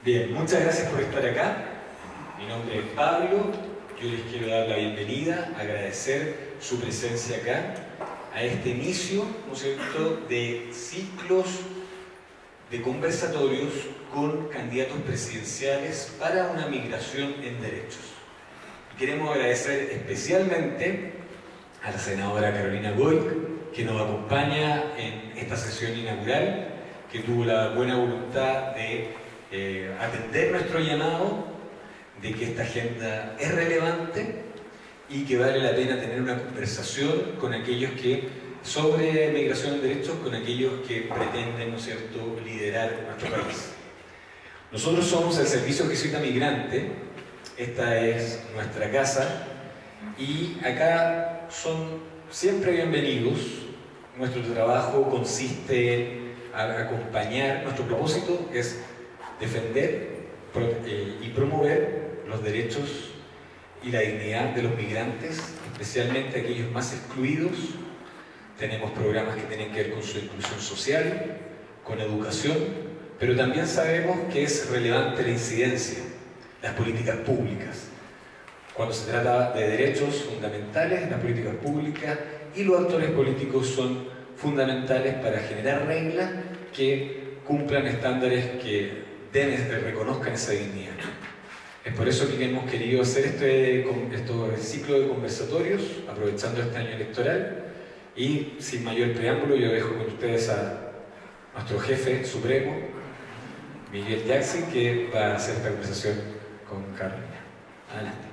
Bien, muchas gracias por estar acá. Mi nombre es Pablo. Yo les quiero dar la bienvenida, agradecer su presencia acá a este inicio, ¿no es cierto?, de ciclos de conversatorios con candidatos presidenciales para una migración en derechos. Queremos agradecer especialmente a la senadora Carolina Goy, que nos acompaña en esta sesión inaugural, que tuvo la buena voluntad de atender nuestro llamado, de que esta agenda es relevante y que vale la pena tener una conversación con aquellos que, sobre migración en derechos, con aquellos que pretenden, ¿no es cierto?, liderar nuestro país. Nosotros somos el Servicio Jesuita Migrante, esta es nuestra casa, y acá son siempre bienvenidos. Nuestro trabajo consiste en acompañar, nuestro propósito es defender y promover los derechos y la dignidad de los migrantes, especialmente aquellos más excluidos. Tenemos programas que tienen que ver con su inclusión social, con educación, pero también sabemos que es relevante la incidencia, las políticas públicas. Cuando se trata de derechos fundamentales, las políticas públicas y los actores políticos son fundamentales para generar reglas que cumplan estándares que reconozcan esa dignidad. Es por eso que hemos querido hacer este ciclo de conversatorios, aprovechando este año electoral, y sin mayor preámbulo yo dejo con ustedes a nuestro jefe supremo, Miguel Jackson, que va a hacer esta conversación con Carolina. Adelante.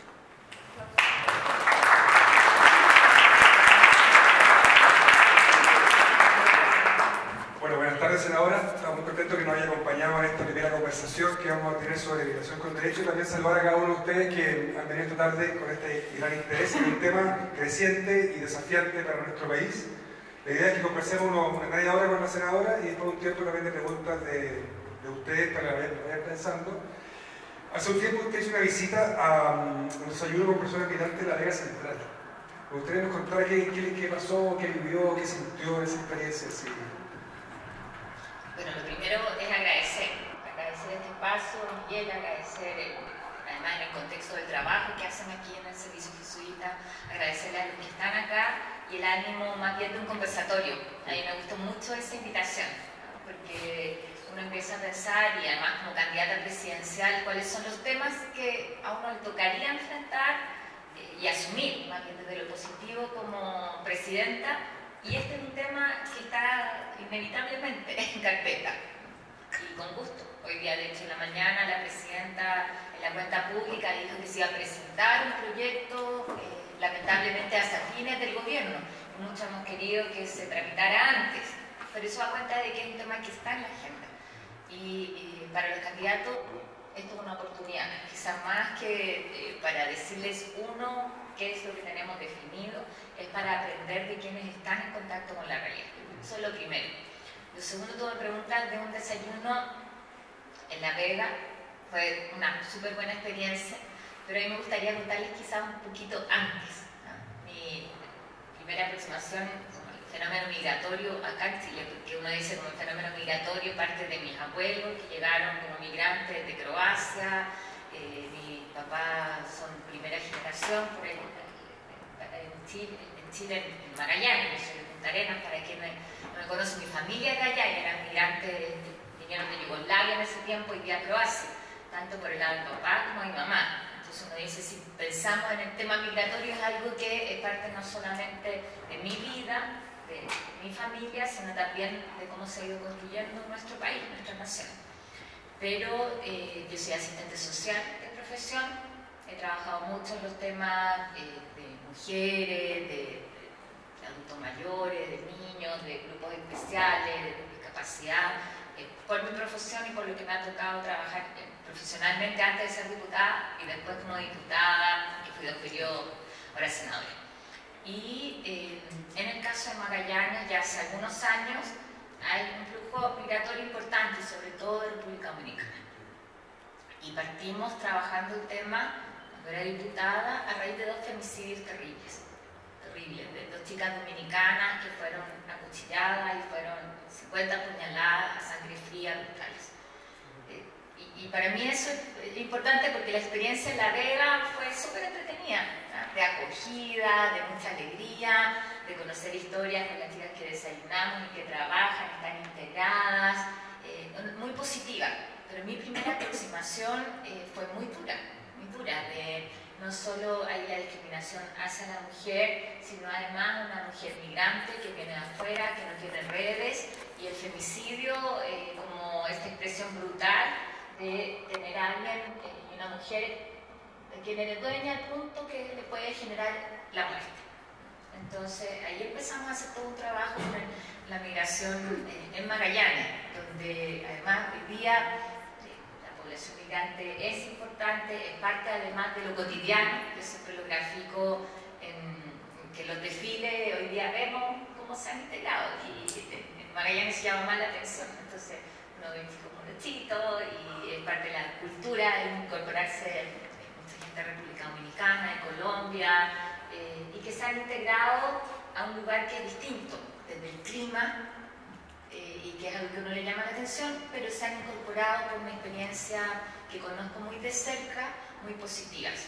Senadora, estamos muy contentos que nos haya acompañado en esta primera conversación que vamos a tener sobre migración con derecho, y también saludar a cada uno de ustedes que han venido esta tarde con este gran interés en un tema creciente y desafiante para nuestro país. La idea es que conversemos una media hora con la senadora y después un tiempo también de preguntas de ustedes para vayan pensando. Hace un tiempo usted hizo una visita a un desayuno con personas migrantes de la Vega Central. Me gustaría nos contar qué pasó, qué vivió, qué sintió en esa experiencia. Sí. Bueno, lo primero es agradecer este espacio, Miguel, agradecer, además en el contexto del trabajo que hacen aquí en el Servicio Jesuita, agradecerle a los que están acá y el ánimo más bien de un conversatorio. A mí me gustó mucho esa invitación, ¿no?, porque uno empieza a pensar, y además como candidata presidencial, cuáles son los temas que a uno le tocaría enfrentar y asumir, más bien desde lo positivo como presidenta. Y este es un tema que está inevitablemente en carpeta, y con gusto. Hoy día, de hecho, en la mañana, la presidenta en la cuenta pública dijo que se iba a presentar un proyecto, lamentablemente hasta fines del gobierno. Muchos hemos querido que se tramitara antes, pero eso da cuenta de que es un tema que está en la agenda. Y para los candidatos, esto es una oportunidad, quizás más que para decirles qué es lo que tenemos definido, es para aprender de quienes están en contacto con la realidad. Eso es lo primero. Lo segundo, tú me preguntas de un desayuno en La Vega. Fue una súper buena experiencia, pero a mí me gustaría contarles quizás un poquito antes, ¿no? Mi primera aproximación al fenómeno migratorio acá en Chile, porque uno dice como el fenómeno migratorio parte de mis abuelos que llegaron como migrantes de Croacia. Mi papá son primera generación en Chile, en Magallanes, en Punta Arenas, para quienes no me conocen, mi familia de allá y eran migrantes, vinieron de Yugoslavia en ese tiempo y de Croacia, tanto por el lado de mi papá como de mi mamá. Entonces uno dice, si pensamos en el tema migratorio, es algo que es parte no solamente de mi vida, de mi familia, sino también de cómo se ha ido construyendo nuestro país, nuestra nación. Pero yo soy asistente social de profesión, he trabajado mucho en los temas de mujeres, de adultos mayores, de niños, de grupos especiales, de discapacidad, por mi profesión y por lo que me ha tocado trabajar profesionalmente antes de ser diputada y después como diputada, que fui 2 periodos, ahora senadora. Y en el caso de Magallanes, ya hace algunos años, hay un flujo migratorio importante, sobre todo de República Dominicana. Y partimos trabajando el tema, cuando era diputada, a raíz de 2 femicidios terribles, de 2 chicas dominicanas que fueron acuchilladas y fueron 50 puñaladas a sangre fría, brutales. Y para mí eso es importante porque la experiencia en La Vega fue súper entretenida, ¿no? De acogida, de mucha alegría, de conocer historias con las chicas que desayunamos y que trabajan, están integradas, muy positiva. Pero mi primera aproximación fue muy dura, de no solo hay la discriminación hacia la mujer, sino además una mujer migrante que viene de afuera, que no tiene redes, y el femicidio como esta expresión brutal de tener a alguien y una mujer de quien eres dueña al punto que le puede generar la muerte. Entonces ahí empezamos a hacer todo un trabajo con la migración en Magallanes, donde además hoy día la población migrante es importante, es parte además de lo cotidiano. Yo siempre lo grafico en que los desfiles hoy día vemos cómo se han integrado, y en Magallanes se llama más la atención. Entonces uno ve chicos morochitos y es parte de la cultura el incorporarse mucha gente de República Dominicana, de Colombia, y que se han integrado a un lugar que es distinto desde el clima, y que es algo que a uno le llama la atención, pero se han incorporado por una experiencia que conozco muy de cerca, muy positivas.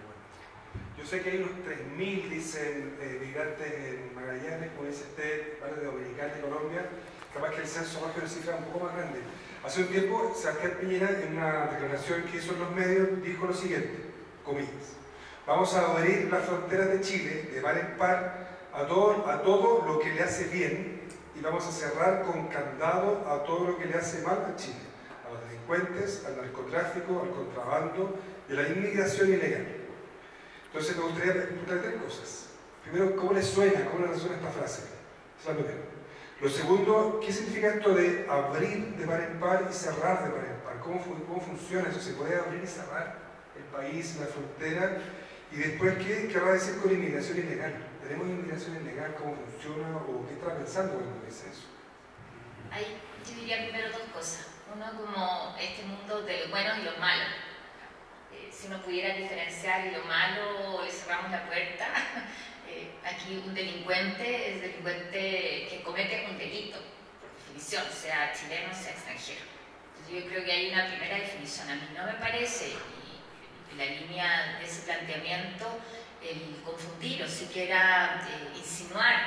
Yo sé que hay unos 3.000, dicen, migrantes en Magallanes, como dice usted, de Dominicana y Colombia. Capaz que el censo más que una cifra un poco más grande. Hace un tiempo, Sebastián Piñera, en una declaración que hizo en los medios, dijo lo siguiente, comillas: vamos a abrir las fronteras de Chile de par en par a todo lo que le hace bien, y vamos a cerrar con candado a todo lo que le hace mal a Chile, a los delincuentes, al narcotráfico, al contrabando y a la inmigración ilegal. Entonces me gustaría preguntar tres cosas. Primero, ¿cómo les suena? ¿Cómo les resuena esta frase? Esa es la primera. Lo segundo, ¿qué significa esto de abrir de par en par y cerrar de par en par? ¿Cómo funciona eso? ¿Se puede abrir y cerrar el país, la frontera? Y después, ¿qué querrá decir con inmigración ilegal? ¿Tenemos inmigración ilegal? ¿Cómo funciona? ¿O qué está pensando cuando dice eso? Ahí yo diría primero dos cosas. Uno, como este mundo de los buenos y los malos. Si uno pudiera diferenciar y lo malo, le cerramos la puerta. Aquí un delincuente es delincuente que comete un delito, por definición, sea chileno, sea extranjero. Entonces yo creo que hay una primera definición. A mí no me parece, y la línea de ese planteamiento, el confundir o siquiera insinuar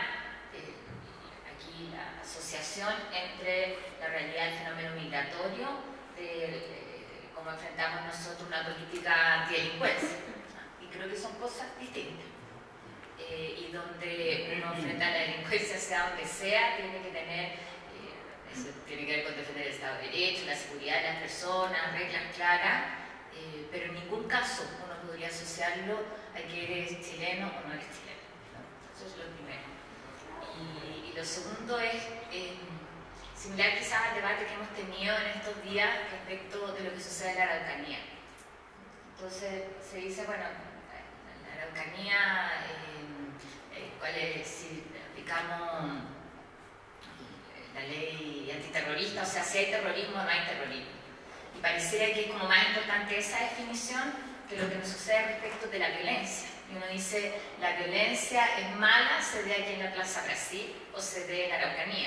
aquí la asociación entre la realidad del fenómeno migratorio, cómo enfrentamos nosotros una política antidelincuencia. Y creo que son cosas distintas. Y donde uno enfrenta la delincuencia, sea donde sea, tiene que tener, eso tiene que ver con defender el Estado de Derecho, la seguridad de las personas, reglas claras, pero en ningún caso uno podría asociarlo a que eres chileno o no eres chileno, ¿no? Eso es lo primero. Y lo segundo es similar quizás al debate que hemos tenido en estos días respecto de lo que sucede en la Araucanía. Entonces se dice, bueno, la Araucanía, ¿cuál es? Si aplicamos la ley antiterrorista, o sea, si hay terrorismo o no hay terrorismo. Y pareciera que es como más importante esa definición que lo que nos sucede respecto de la violencia. Y uno dice, la violencia es mala, se ve aquí en la Plaza Brasil o se ve en la Araucanía.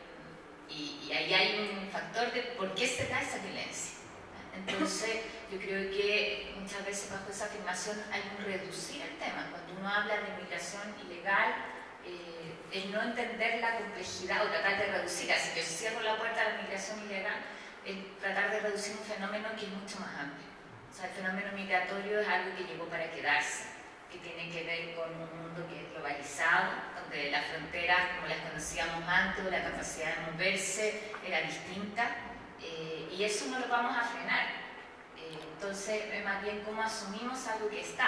Y ahí hay un factor de por qué se da esa violencia. Entonces, yo creo que muchas veces bajo esa afirmación hay un reducir el tema. Cuando uno habla de inmigración ilegal, el no entender la complejidad o tratar de reducir, así que si cierro la puerta a la inmigración ilegal, el tratar de reducir un fenómeno que es mucho más amplio. O sea, el fenómeno migratorio es algo que llegó para quedarse, que tiene que ver con un mundo que es globalizado, donde las fronteras, como las conocíamos antes, o la capacidad de moverse era distinta, y eso no lo vamos a frenar. Entonces, es más bien cómo asumimos algo que está,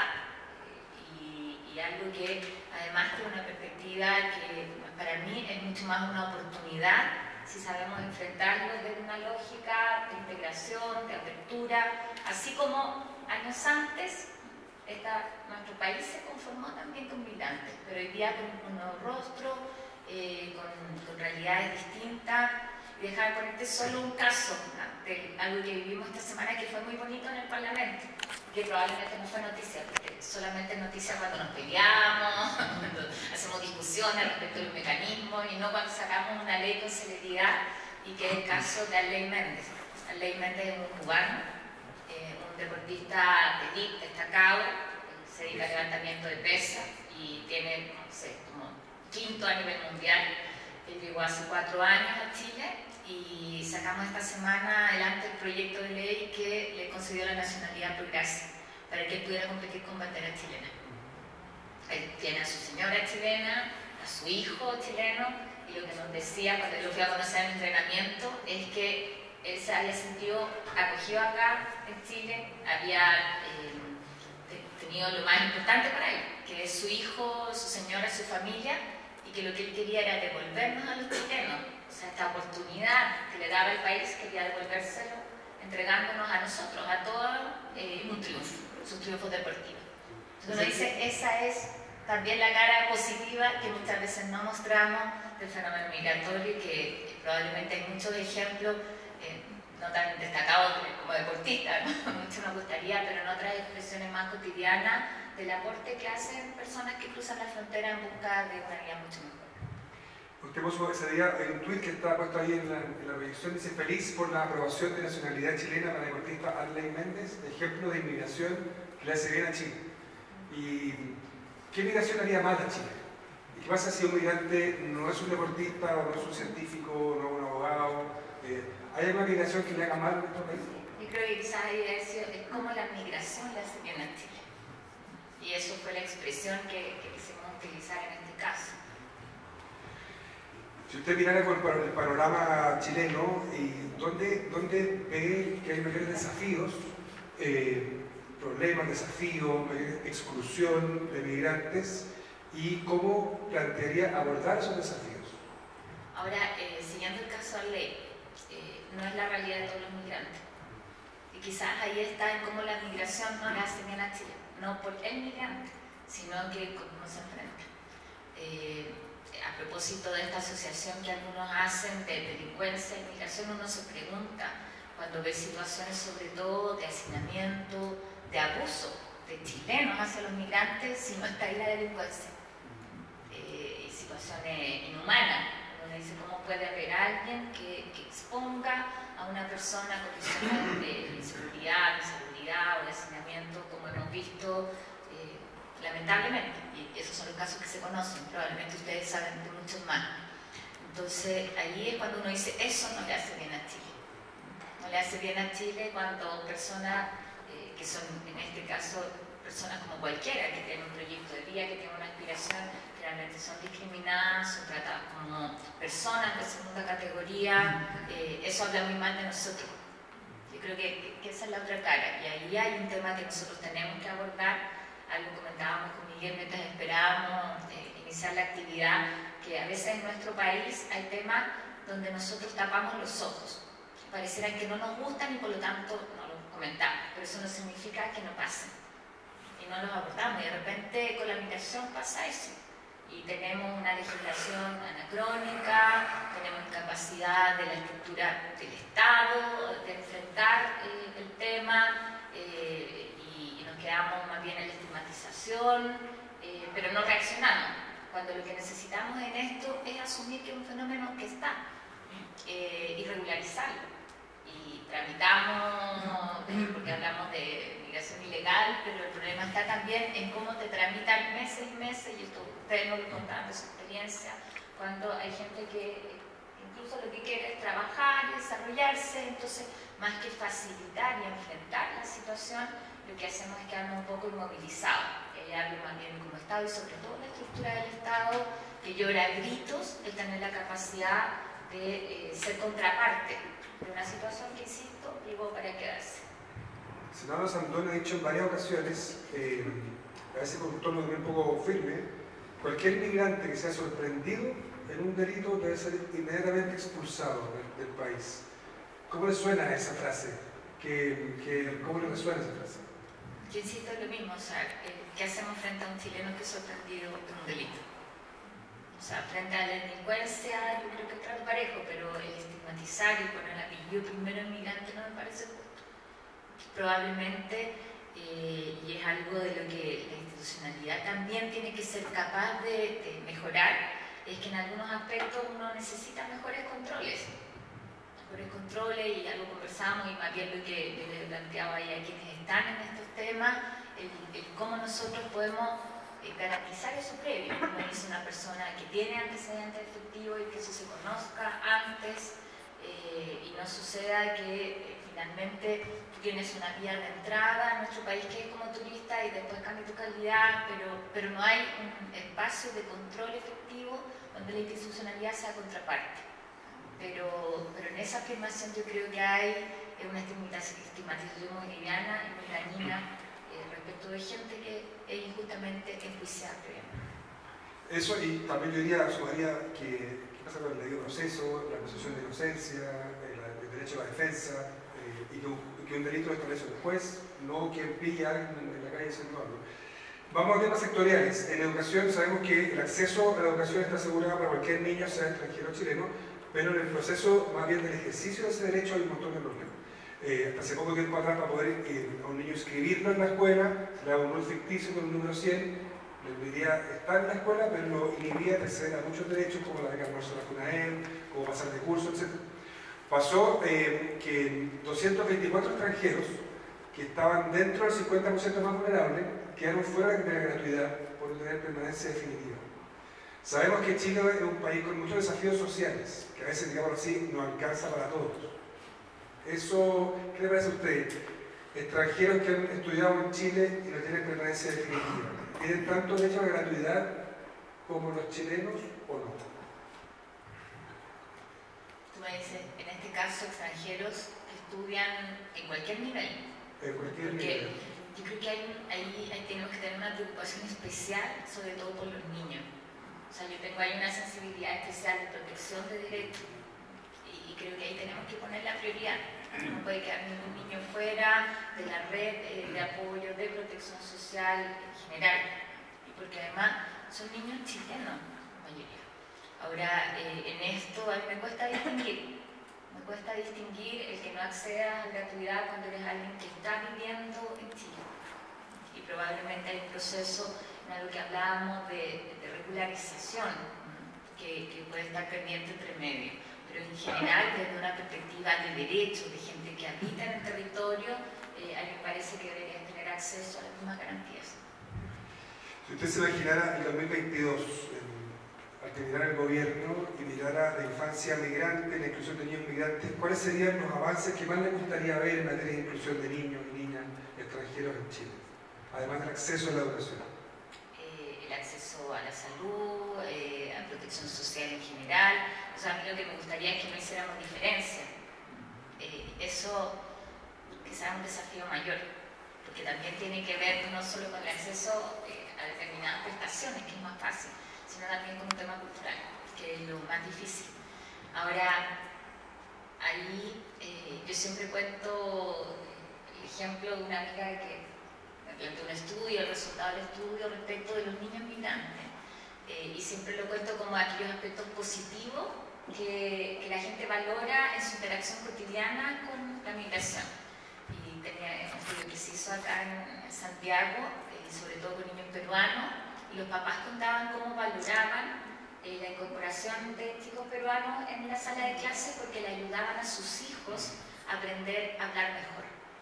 y algo que además tiene una perspectiva que para mí es mucho más una oportunidad si sabemos enfrentarlo desde una lógica de integración, de apertura, así como años antes nuestro país se conformó también con migrantes, pero hoy día con un nuevo rostro, con realidades distintas. Y dejar de ponerte solo un caso de algo que vivimos esta semana que fue muy bonito en el Parlamento, que probablemente no fue noticia, porque solamente es noticia cuando nos peleamos, cuando hacemos discusiones respecto a los mecanismos, y no cuando sacamos una ley con celeridad, y que es el caso de Arley Méndez. Arley Méndez es un cubano, un deportista de elite destacado, se dedica al levantamiento de pesas y tiene, no sé, como quinto a nivel mundial. Él llegó hace 4 años a Chile y sacamos esta semana adelante el proyecto de ley que le concedió la nacionalidad por gracia, para que él pudiera competir con bandera chilena. Él tiene a su señora chilena, a su hijo chileno, y lo que nos decía cuando lo fui a conocer en el entrenamiento es que él se había sentido acogido acá en Chile, había tenido lo más importante para él, que es su hijo, su señora, su familia, y que lo que él quería era devolvernos a los chilenos, o sea, esta oportunidad que le daba el país, quería devolvérselo, entregándonos a nosotros, a todos, un triunfo, sus triunfos deportivos. Entonces uno dice, esa es también la cara positiva que muchas veces no mostramos del fenómeno migratorio, y que probablemente hay muchos ejemplos, no tan destacados como deportistas, ¿no? Mucho nos gustaría, pero en otras expresiones más cotidianas del aporte que hacen personas que cruzan la frontera en busca de una vida mucho mejor. Usted puso ese día un tuit que está puesto ahí en la proyección, dice: feliz por la aprobación de nacionalidad chilena para la deportista Arley Méndez, ejemplo de inmigración que le hace bien a Chile. ¿Y qué migración haría mal a Chile? ¿Y qué pasa si un migrante no es un deportista, o no es un científico, no es un abogado? ¿Hay alguna migración que le haga mal a nuestro país? Yo creo que quizás es como la migración le hace bien a Chile. Y eso fue la expresión que quisimos utilizar en este caso. Si usted mirara por el panorama chileno, ¿dónde ve que hay mayores desafíos, problemas, desafíos, mayor exclusión de migrantes, y cómo plantearía abordar esos desafíos? Ahora, siguiendo el caso Arley, no es la realidad de todos los migrantes. Y quizás ahí está en cómo la migración no le hace bien a Chile, no por el migrante, sino que cómo se enfrenta. A propósito de esta asociación que algunos hacen de delincuencia y migración, uno se pregunta, cuando ve situaciones sobre todo de hacinamiento, de abuso de chilenos hacia los migrantes, si no está ahí la delincuencia. Y situaciones inhumanas. Uno dice, ¿cómo puede haber alguien que exponga a una persona a condiciones de inseguridad, de inseguridad o de hacinamiento, como hemos visto lamentablemente? Y esos son los casos que se conocen, probablemente ustedes saben de muchos más. Entonces ahí es cuando uno dice, eso no le hace bien a Chile. No le hace bien a Chile cuando personas que son, en este caso, personas como cualquiera, que tienen un proyecto de vida, que tienen una aspiración, realmente son discriminadas, son tratadas como personas de segunda categoría. Eso habla muy mal de nosotros. Yo creo que esa es la otra cara, y ahí hay un tema que nosotros tenemos que abordar. Algo comentábamos con Miguel mientras esperábamos iniciar la actividad, que a veces en nuestro país hay temas donde nosotros tapamos los ojos, pareciera que no nos gustan y por lo tanto no los comentamos, pero eso no significa que no pasen y no los abordamos, y de repente con la migración pasa eso, y tenemos una legislación anacrónica, tenemos incapacidad de la estructura del Estado de enfrentar el tema, y nos quedamos más bien en la estigmatización, pero no reaccionamos, cuando lo que necesitamos en esto es asumir que es un fenómeno que está, y regularizarlo. Y tramitamos, porque hablamos de migración ilegal, pero el problema está también en cómo te tramitan meses y meses, y esto ustedes nos lo contaron de su experiencia, cuando hay gente que incluso lo que quiere es trabajar y desarrollarse. Entonces, más que facilitar y enfrentar la situación, lo que hacemos es quedarnos un poco inmovilizados. Hay algo más bien como Estado, y sobre todo la estructura del Estado, que llora a gritos el tener la capacidad de ser contraparte de una situación que, insisto, llegó para quedarse. El senador Sandón ha dicho en varias ocasiones, a veces con un tono un poco firme, cualquier migrante que sea sorprendido en un delito debe ser inmediatamente expulsado del país. ¿Cómo le suena esa frase? ¿Cómo le resuena esa frase? Yo insisto en lo mismo, o sea, ¿qué hacemos frente a un chileno que es sorprendido por un delito? O sea, frente a la delincuencia, yo creo que es trato parejo, pero el estigmatizar y poner el apellido primero en migrante no me parece justo. Probablemente, y es algo de lo que la institucionalidad también tiene que ser capaz de mejorar, es que en algunos aspectos uno necesita mejores controles. mejores controles, y algo conversamos, y más bien lo que le planteaba ahí a quienes están en estos temas, el cómo nosotros podemos garantizar eso previo. Como dice una persona que tiene antecedentes efectivos y que eso se conozca antes, y no suceda que finalmente tú tienes una vía de entrada a nuestro país que es como turista y después cambia tu calidad, pero no hay un espacio de control efectivo donde la institucionalidad sea contraparte. Pero en esa afirmación yo creo que hay una estigmatización muy liviana y muy dañina respecto de gente que es injustamente enjuiciable. Eso, y también yo diría, sumaría que ¿qué pasa con el debido proceso, la presunción de inocencia, el derecho a la defensa, y que un delito lo establece un juez, no quien pilla a alguien en la calle haciendo algo. Vamos a temas sectoriales. En educación sabemos que el acceso a la educación está asegurado para cualquier niño, sea extranjero o chileno, pero en el proceso más bien del ejercicio de ese derecho hay un montón de problemas. Hasta hace poco tiempo atrás, para poder a un niño inscribirlo en la escuela, le daba un rol ficticio con un número 100, le permitía estar en la escuela, pero lo inhibía de acceder a muchos derechos como la beca de almuerzo de la FUNAEM, como pasar de curso, etc. Pasó que 224 extranjeros que estaban dentro del 50% más vulnerable quedaron fuera de la gratuidad por no tener permanencia definitiva. Sabemos que Chile es un país con muchos desafíos sociales, que a veces, digamos así, no alcanza para todos. Eso, ¿qué le parece a usted? Extranjeros que han estudiado en Chile y no tienen permanencia definitiva, ¿tienen tanto derecho a la gratuidad como los chilenos o no? Tú me dices, en este caso, extranjeros que estudian en cualquier nivel. En cualquier nivel. Yo creo que ahí tenemos que tener una preocupación especial, sobre todo por los niños. O sea, yo tengo ahí una sensibilidad especial de protección de derechos, y creo que ahí tenemos que poner la prioridad. No puede quedar ningún niño fuera de la red de apoyo, de protección social en general, porque además son niños chilenos, la mayoría. Ahora, en esto a mí me cuesta distinguir el que no acceda a la gratuidad cuando eres alguien que está viviendo en Chile. Y probablemente hay un proceso en algo que hablábamos de regularización, que puede estar pendiente entre medio. Pero en general, desde una perspectiva de derechos, de gente que habita en el territorio, a mí me parece que deberían tener acceso a las mismas garantías. Si usted se imaginara el 2022, al terminar el gobierno y mirara la infancia migrante, la inclusión de niños migrantes, ¿cuáles serían los avances que más le gustaría ver en materia de inclusión de niños y niñas extranjeros en Chile? Además del acceso a la educación. El acceso a la salud, a protección social en general. O sea, a mí lo que me gustaría es que no hiciéramos diferencia. Eso quizás es un desafío mayor, porque también tiene que ver no solo con el acceso a determinadas prestaciones, que es más fácil, sino también con un tema cultural, que es lo más difícil. Ahora, ahí yo siempre cuento el ejemplo de una amiga que planteó un estudio, el resultado del estudio respecto de los niños migrantes, y siempre lo cuento como aquellos aspectos positivos que la gente valora en su interacción cotidiana con la migración. Y tenía un estudio que se hizo acá en Santiago, sobre todo con niños peruanos, y los papás contaban cómo valoraban la incorporación de chicos peruanos en la sala de clase porque le ayudaban a sus hijos a aprender a hablar mejor.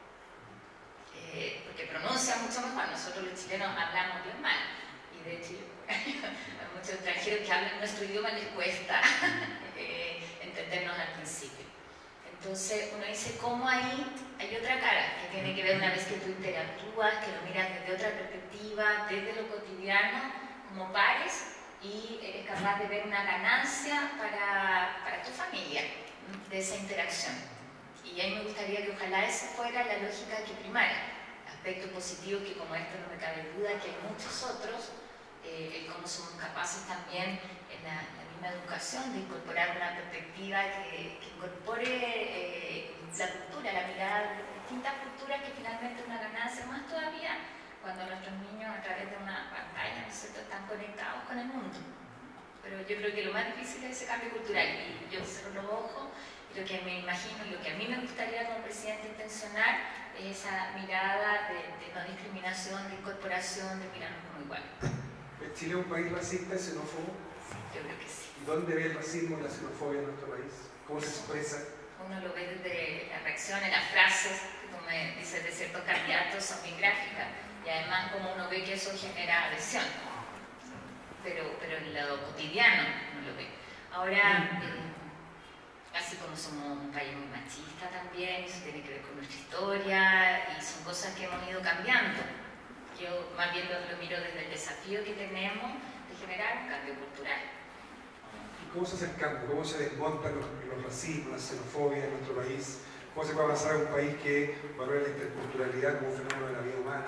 Porque pronuncian mucho mejor. Nosotros los chilenos hablamos bien mal, y de hecho a muchos extranjeros que hablan nuestro idioma les cuesta entendernos al principio. Entonces uno dice cómo ahí hay otra cara que tiene que ver una vez que tú interactúas, que lo miras desde otra perspectiva, desde lo cotidiano, como pares, y eres capaz de ver una ganancia para tu familia de esa interacción. Y a mí me gustaría que ojalá esa fuera la lógica que primara. Aspectos positivos que como esto no me cabe duda que hay muchos otros, el cómo somos capaces también en la misma educación de incorporar una perspectiva que incorpore la cultura, la mirada de distintas culturas, que finalmente es una ganancia más todavía cuando nuestros niños a través de una pantalla, ¿no es cierto?, están conectados con el mundo. Pero yo creo que lo más difícil es ese cambio cultural, y yo cierro los ojos. Lo que me imagino y lo que a mí me gustaría como presidente intencionar es esa mirada de no discriminación, de incorporación, de mirarnos como igual. ¿Es Chile un país racista y xenófobo? Sí, yo creo que sí. ¿Y dónde ve el racismo y la xenofobia en nuestro país? ¿Cómo se expresa? uno lo ve desde la reacción en las frases, como me dices, de ciertos candidatos, son bien gráficas, y además como uno ve que eso genera adhesión, pero en lo cotidiano no lo ve. Ahora, así como somos un país muy machista también, eso tiene que ver con nuestra historia, y son cosas que hemos ido cambiando. Yo más bien lo miro desde el desafío que tenemos de generar un cambio cultural. ¿Cómo se hace el cambio? ¿Cómo se desmontan los racismos, la xenofobia en nuestro país? ¿Cómo se puede avanzar en un país que valora la interculturalidad como un fenómeno de la vida humana?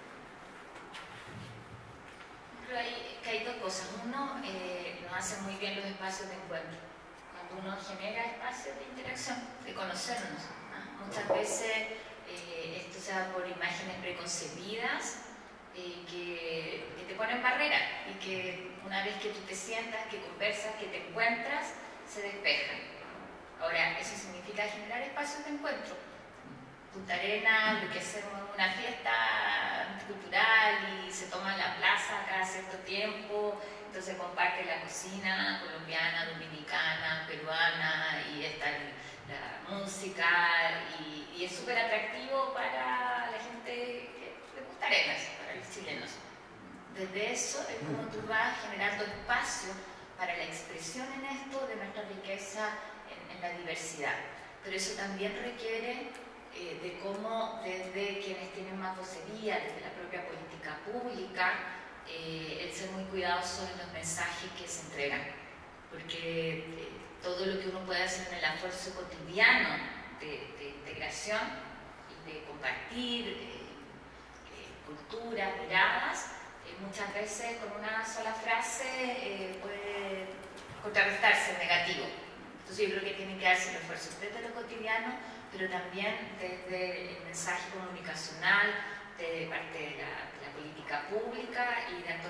Creo que hay dos cosas. Uno, nos hace muy bien los espacios de encuentro. Cuando uno genera espacios de interacción, de conocernos, ¿no? Muchas veces esto se da por imágenes preconcebidas que te ponen barreras y que una vez que tú te sientas, que conversas, que te encuentras, se despejan. Ahora, eso significa generar espacios de encuentro. Punta Arenas, lo que hacemos una fiesta cultural y se toma la plaza cada cierto tiempo, entonces comparte la cocina colombiana, dominicana, peruana, y está la música, y es súper atractivo para la gente de Punta Arenas, para los chilenos. Desde eso es como tú vas generando espacio para la expresión en esto de nuestra riqueza en la diversidad. Pero eso también requiere de cómo desde quienes tienen más vocería, desde la propia política pública, el ser muy cuidadoso en los mensajes que se entregan. Porque todo lo que uno puede hacer en el esfuerzo cotidiano de integración y de compartir culturas, miradas, muchas veces con una sola frase puede contrarrestarse en negativo. Entonces yo creo que tiene que darse el esfuerzo desde lo cotidiano, pero también desde el mensaje comunicacional, de parte de la política pública y de